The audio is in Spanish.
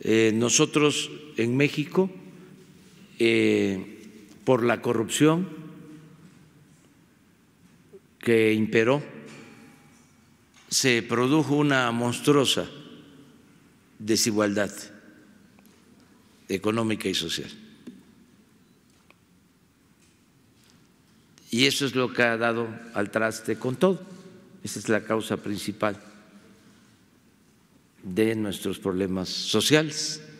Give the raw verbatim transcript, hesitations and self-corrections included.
Eh, nosotros en México, eh, por la corrupción que imperó, se produjo una monstruosa desigualdad económica y social. Y eso es lo que ha dado al traste con todo. Esa es la causa principal de nuestros problemas sociales.